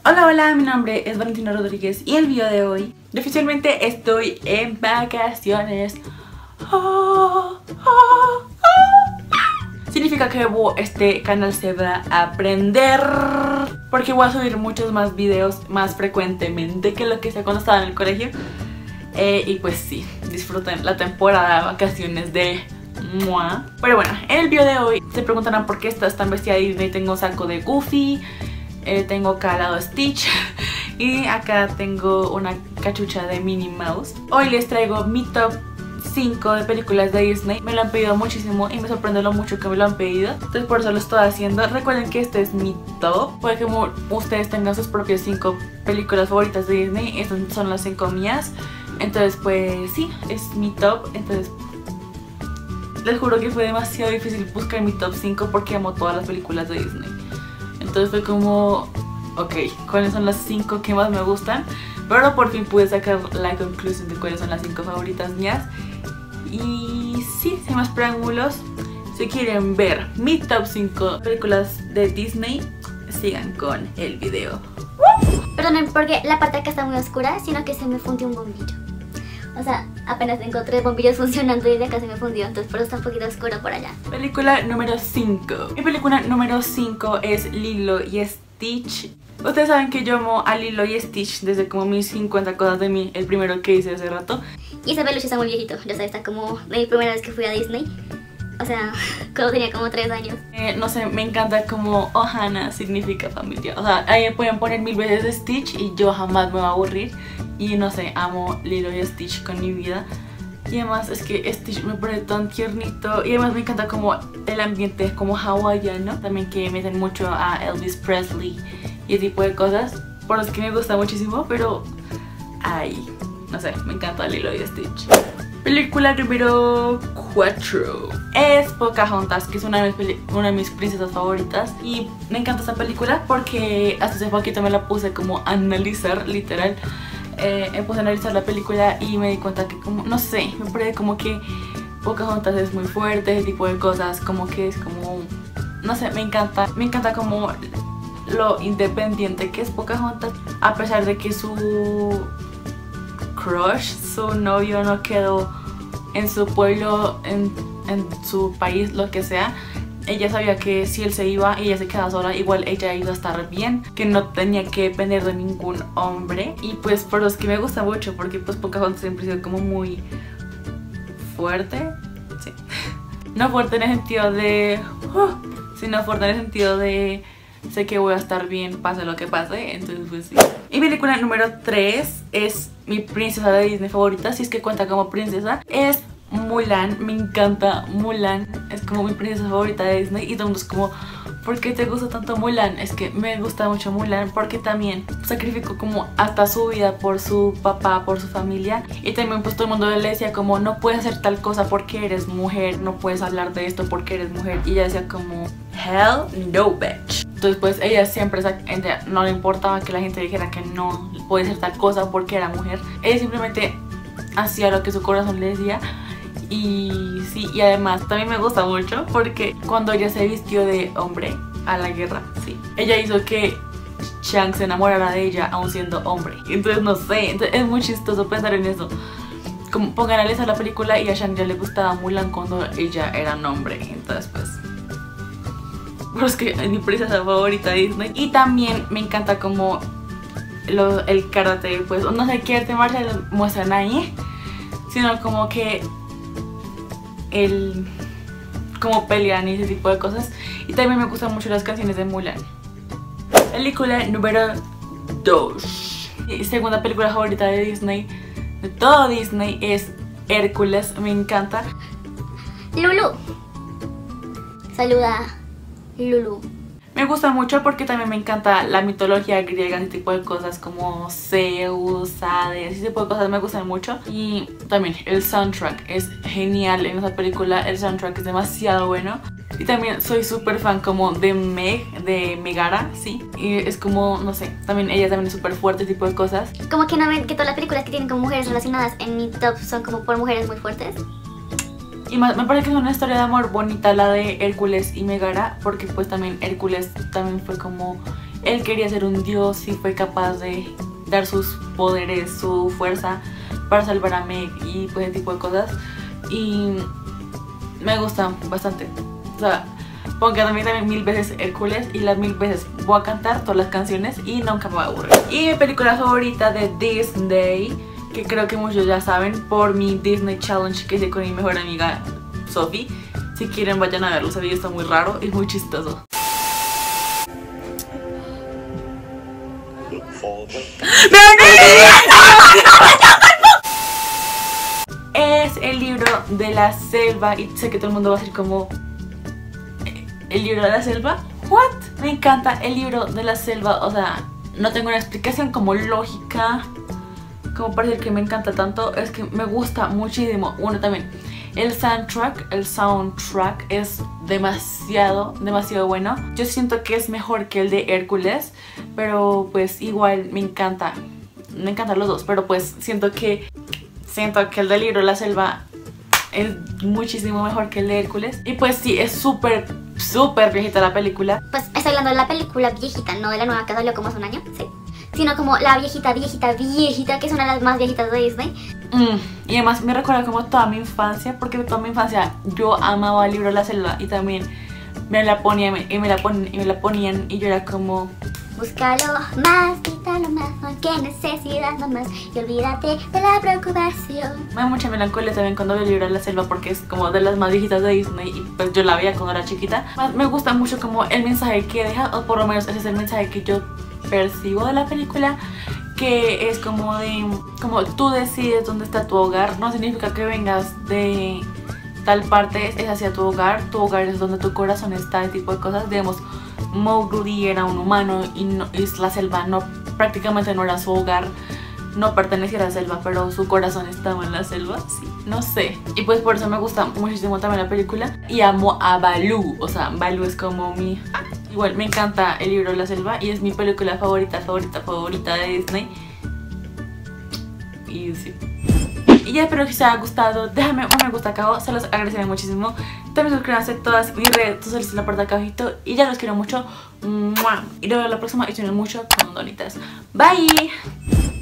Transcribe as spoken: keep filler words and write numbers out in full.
Hola, hola, mi nombre es Valentina Rodríguez y el video de hoy oficialmente estoy en vacaciones. Oh, oh, oh. Significa que este canal se va a aprender porque voy a subir muchos más videos más frecuentemente que lo que hacía cuando estaba en el colegio. Eh, y pues sí, disfruten la temporada de vacaciones de Mua. Pero bueno, en el video de hoy se preguntarán por qué estás tan vestida de Disney. Tengo un saco de Goofy, eh, tengo acá al lado Stitch y acá tengo una cachucha de Minnie Mouse. Hoy les traigo mi top cinco de películas de Disney. Me lo han pedido muchísimo y me sorprende lo mucho que me lo han pedido, entonces por eso lo estoy haciendo. Recuerden que este es mi top, puede que ustedes tengan sus propias cinco películas favoritas de Disney. Estas son las cinco mías, entonces pues sí, es mi top. Entonces les juro que fue demasiado difícil buscar mi top cinco porque amo todas las películas de Disney. Entonces fue como, ok, ¿cuáles son las cinco que más me gustan? Pero por fin pude sacar la conclusión de cuáles son las cinco favoritas mías. Y sí, sin más preámbulos, si quieren ver mi top cinco películas de Disney, sigan con el video. Perdonen porque la parte acá está muy oscura, sino que se me fundió un bombillo. O sea, apenas tengo tres bombillos funcionando y de acá se me fundió, entonces por eso está un poquito oscuro por allá. Película número cinco. Mi película número cinco es Lilo y Stitch. Ustedes saben que yo amo a Lilo y Stitch desde como mis cincuenta cosas de mí, el primero que hice hace rato. Y ese peluche está muy viejito, ya sabes, está como de mi primera vez que fui a Disney. O sea, cuando tenía como tres años. Eh, no sé, me encanta como Ohana significa familia. O sea, ahí me pueden poner mil veces Stitch y yo jamás me voy a aburrir. Y no sé, amo Lilo y Stitch con mi vida. Y además es que Stitch me pone tan tiernito. Y además me encanta como el ambiente como hawaiano. También que meten mucho a Elvis Presley y ese tipo de cosas, por los que me gusta muchísimo. Pero, ay, no sé, me encanta Lilo y Stitch. Película número cuatro es Pocahontas, que es una de, mis una de mis princesas favoritas. Y me encanta esta película porque hasta hace poquito me la puse como a analizar, literal. Eh, me puse a analizar la película y me di cuenta que como, no sé, me parece como que Pocahontas es muy fuerte, ese tipo de cosas, como que es como, no sé, me encanta. Me encanta como lo independiente que es Pocahontas, a pesar de que su crush, su novio no quedó en su pueblo, en, en su país, lo que sea. Ella sabía que si él se iba y ella se quedaba sola, igual ella iba a estar bien, que no tenía que depender de ningún hombre. Y pues por los que me gusta mucho, porque pues Pocahontas siempre ha sido como muy fuerte, sí. No fuerte en el sentido de uh, sino fuerte en el sentido de sé que voy a estar bien pase lo que pase. Entonces pues sí. Mi película número tres es mi princesa de Disney favorita, si es que cuenta como princesa, es Mulan. Me encanta Mulan, es como mi princesa favorita de Disney. Y todo el mundo es como, ¿por qué te gusta tanto Mulan? Es que me gusta mucho Mulan porque también sacrificó como hasta su vida por su papá, por su familia. Y también pues todo el mundo le decía como, no puedes hacer tal cosa porque eres mujer, no puedes hablar de esto porque eres mujer. Y ella decía como, hell no bitch. Entonces pues ella siempre, ella no le importaba que la gente dijera que no puede ser tal cosa porque era mujer. Ella simplemente hacía lo que su corazón le decía. Y sí, y además también me gusta mucho porque cuando ella se vistió de hombre a la guerra, sí, ella hizo que Shang se enamorara de ella aún siendo hombre. Entonces no sé, entonces es muy chistoso pensar en eso. Como pongan a analizar la película y a Shang ya le gustaba Mulan cuando ella era un hombre. Entonces pues, pero es que es mi princesa favorita de Disney. Y también me encanta como lo, el karate, pues no sé qué arte marcial muestran ahí, sino como que el como pelean y ese tipo de cosas. Y también me gustan mucho las canciones de Mulan. Película número dos. Mi segunda película favorita de Disney, de todo Disney, es Hércules. Me encanta. Lulu. Saluda, Lulu. Me gusta mucho porque también me encanta la mitología griega, ese tipo de cosas como Zeus, Hades, ese tipo de cosas me gustan mucho. Y también el soundtrack es genial en esa película, el soundtrack es demasiado bueno. Y también soy súper fan como de Meg, de Megara, sí. Y es como, no sé, también ella también es súper fuerte, ese tipo de cosas. Como que no ven que todas las películas que tienen como mujeres relacionadas en mi top son como por mujeres muy fuertes. Y me parece que es una historia de amor bonita la de Hércules y Megara, porque pues también Hércules también fue como él quería ser un dios y fue capaz de dar sus poderes, su fuerza para salvar a Meg y pues ese tipo de cosas. Y me gusta bastante. O sea, pongo también, también mil veces Hércules y las mil veces voy a cantar todas las canciones y nunca me voy a aburrir. Y mi película favorita de Disney, que creo que muchos ya saben, por mi Disney Challenge que hice con mi mejor amiga Sophie. Si quieren vayan a verlo, ese video está muy raro y muy chistoso. Es el libro de la selva y sé que todo el mundo va a decir como ¿el libro de la selva? ¿What? Me encanta el libro de la selva, o sea, no tengo una explicación como lógica como para decir que me encanta tanto, es que me gusta muchísimo. Uno también, el soundtrack, el soundtrack es demasiado, demasiado bueno. Yo siento que es mejor que el de Hércules, pero pues igual me encanta, me encantan los dos, pero pues siento que siento que el del libro de la selva es muchísimo mejor que el de Hércules. Y pues sí, es súper, súper viejita la película. Pues estoy hablando de la película viejita, no de la nueva que salió como hace un año, sí. Sino como la viejita, viejita, viejita, que es una de las más viejitas de Disney. Mm, y además me recuerda como toda mi infancia, porque toda mi infancia yo amaba el libro de la selva y también me la ponían y me la ponían y me la ponían y yo era como búscalo más, quítalo más, qué necesidad no más y olvídate de la preocupación. Me da mucha melancolía también cuando veo el libro de la selva porque es como de las más viejitas de Disney y pues yo la veía cuando era chiquita. Me gusta mucho como el mensaje que deja, o por lo menos ese es el mensaje que yo percibo de la película, que es como de, como tú decides dónde está tu hogar, no significa que vengas de tal parte, es hacia tu hogar, tu hogar es donde tu corazón está, ese tipo de cosas. Digamos, Mowgli era un humano y, no, y la selva no, prácticamente no era su hogar, no pertenecía a la selva, pero su corazón estaba en la selva, sí, no sé. Y pues por eso me gusta muchísimo también la película y amo a Baloo, o sea, Baloo es como mi... Igual me encanta el libro de la selva y es mi película favorita, favorita, favorita de Disney. Y sí. Y ya espero que os haya gustado. Déjame un me gusta acá abajo, se los agradeceré muchísimo. También suscríbanse a todas mis redes sociales en la parte de acá abajito. Y ya los quiero mucho. Y nos vemos la próxima y sueñen mucho con donitas. Bye.